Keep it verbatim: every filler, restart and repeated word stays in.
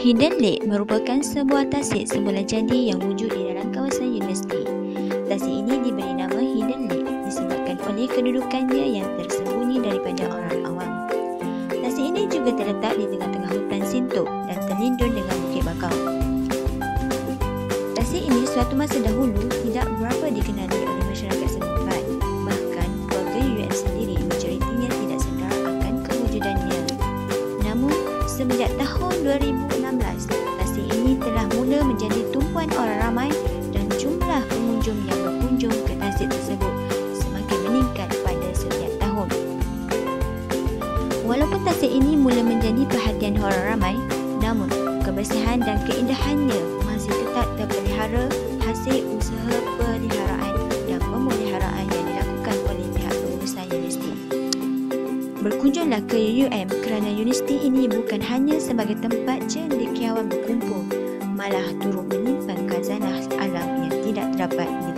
Hidden Lake merupakan sebuah tasik semula jadi yang wujud di dalam kawasan universiti. Tasik ini diberi nama Hidden Lake disebabkan oleh kedudukannya yang tersembunyi daripada orang awam. Tasik ini juga terletak di tengah-tengah hutan Sintok dan terlindung dengan bukit bakau. Tasik ini suatu masa dahulu tidak berapa dikenali oleh masyarakat setempat. Bahkan keluarga U M sendiri majoritinya tidak sedar akan kewujudannya. Namun, semenjak tahun dua ribu enam belas, tasik ini telah mula menjadi tumpuan orang ramai dan jumlah pengunjung yang berkunjung ke tasik tersebut semakin meningkat pada setiap tahun. Walaupun tasik ini mula menjadi perhatian orang ramai, namun kebersihan dan keindahannya masih tetap terpelihara hasil usaha peliharaan dan pemeliharaan yang dilakukan oleh pihak pengurusan universiti. Berkunjunglah ke U M kerana universiti ini bukan hanya sebagai tempat cendekiawan berkumpul, malah turut menyimpan khazanah alam yang tidak terdapat di